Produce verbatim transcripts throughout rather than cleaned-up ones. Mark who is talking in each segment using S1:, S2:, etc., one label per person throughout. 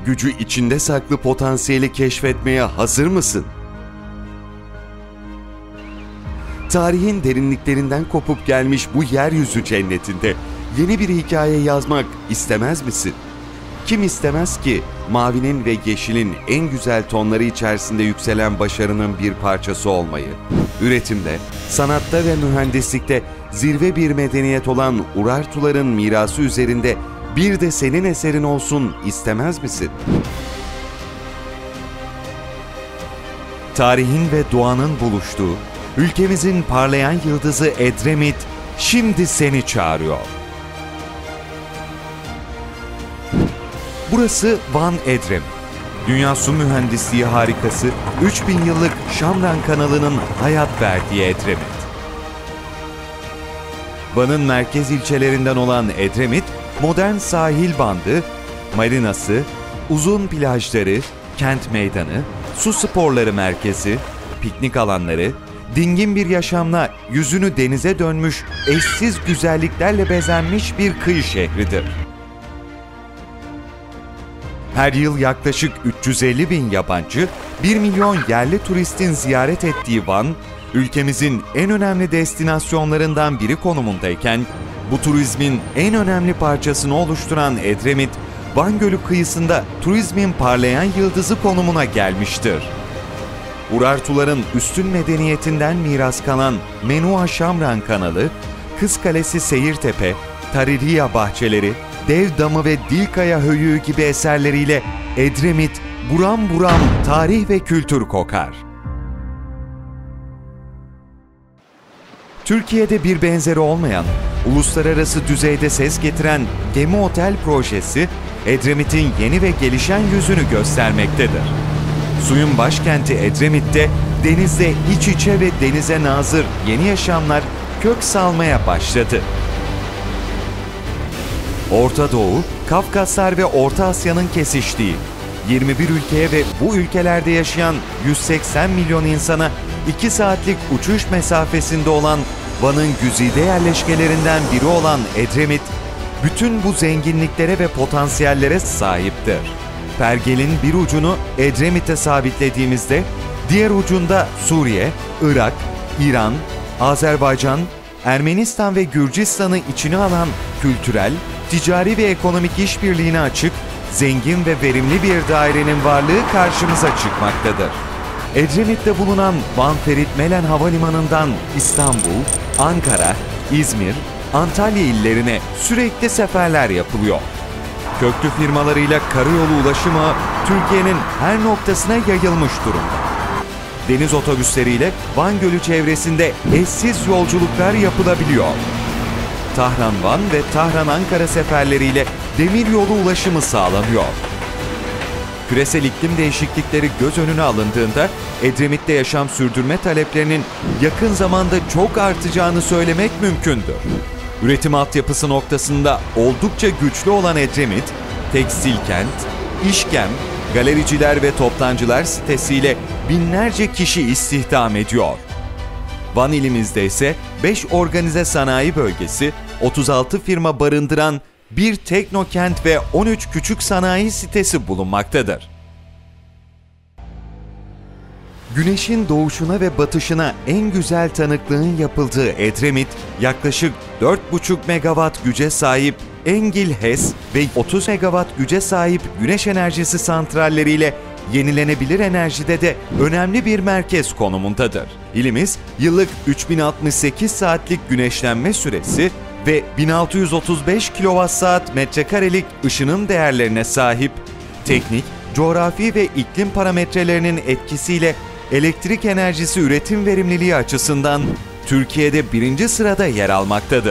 S1: gücü içinde saklı potansiyeli keşfetmeye hazır mısın? Tarihin derinliklerinden kopup gelmiş bu yeryüzü cennetinde yeni bir hikaye yazmak istemez misin? Kim istemez ki mavinin ve yeşilin en güzel tonları içerisinde yükselen başarının bir parçası olmayı? Üretimde, sanatta ve mühendislikte zirve bir medeniyet olan Urartuların mirası üzerinde bir de senin eserin olsun istemez misin? Tarihin ve doğanın buluştuğu, ülkemizin parlayan yıldızı Edremit şimdi seni çağırıyor. Burası Van Edremit. Dünya su mühendisliği harikası üç bin yıllık Şamran kanalının hayat verdiği Edremit. Van'ın merkez ilçelerinden olan Edremit, modern sahil bandı, marinası, uzun plajları, kent meydanı, su sporları merkezi, piknik alanları, dingin bir yaşamla yüzünü denize dönmüş, eşsiz güzelliklerle bezenmiş bir kıyı şehridir. Her yıl yaklaşık üç yüz elli bin yabancı, bir milyon yerli turistin ziyaret ettiği Van, ülkemizin en önemli destinasyonlarından biri konumundayken, bu turizmin en önemli parçasını oluşturan Edremit, Van Gölü kıyısında turizmin parlayan yıldızı konumuna gelmiştir. Urartuların üstün medeniyetinden miras kalan Menua Şamran kanalı, Kız Kalesi Seyirtepe, Taririya bahçeleri, Dev Damı ve Dilkaya Höyüğü gibi eserleriyle Edremit buram buram tarih ve kültür kokar. Türkiye'de bir benzeri olmayan, uluslararası düzeyde ses getiren Gemi Otel projesi, Edremit'in yeni ve gelişen yüzünü göstermektedir. Suyun başkenti Edremit'te denizle iç içe ve denize nazır yeni yaşamlar kök salmaya başladı. Orta Doğu, Kafkaslar ve Orta Asya'nın kesiştiği, yirmi bir ülkeye ve bu ülkelerde yaşayan yüz seksen milyon insana iki saatlik uçuş mesafesinde olan Van'ın güzide yerleşkelerinden biri olan Edremit, bütün bu zenginliklere ve potansiyellere sahiptir. Pergelin bir ucunu Edremit'e sabitlediğimizde, diğer ucunda Suriye, Irak, İran, Azerbaycan, Ermenistan ve Gürcistan'ı içine alan kültürel, ticari ve ekonomik işbirliğine açık, zengin ve verimli bir dairenin varlığı karşımıza çıkmaktadır. Edremit'te bulunan Van Ferit Melen Havalimanı'ndan İstanbul, Ankara, İzmir, Antalya illerine sürekli seferler yapılıyor. Köklü firmalarıyla karayolu ulaşımı Türkiye'nin her noktasına yayılmış durumda. Deniz otobüsleriyle Van Gölü çevresinde eşsiz yolculuklar yapılabiliyor. Tahran-Van ve Tahran-Ankara seferleriyle demiryolu ulaşımı sağlanıyor. Küresel iklim değişiklikleri göz önüne alındığında Edremit'te yaşam sürdürme taleplerinin yakın zamanda çok artacağını söylemek mümkündür. Üretim altyapısı noktasında oldukça güçlü olan Edremit, tekstil kent, işkem, galericiler ve toptancılar sitesiyle binlerce kişi istihdam ediyor. Van ilimizde ise beş organize sanayi bölgesi, otuz altı firma barındıran bir teknokent ve on üç küçük sanayi sitesi bulunmaktadır. Güneşin doğuşuna ve batışına en güzel tanıklığın yapıldığı Edremit, yaklaşık dört buçuk megawatt güce sahip Engil HES ve otuz megawatt güce sahip güneş enerjisi santralleriyle yenilenebilir enerjide de önemli bir merkez konumundadır. İlimiz, yıllık üç bin altmış sekiz saatlik güneşlenme süresi ve bin altı yüz otuz beş kilowatt saat metrekarelik ışınım değerlerine sahip, teknik, coğrafi ve iklim parametrelerinin etkisiyle elektrik enerjisi üretim verimliliği açısından Türkiye'de birinci sırada yer almaktadır.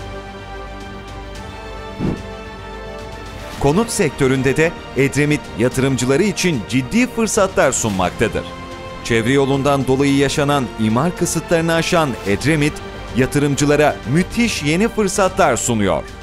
S1: Konut sektöründe de Edremit yatırımcıları için ciddi fırsatlar sunmaktadır. Çevre yolundan dolayı yaşanan imar kısıtlarını aşan Edremit, yatırımcılara müthiş yeni fırsatlar sunuyor.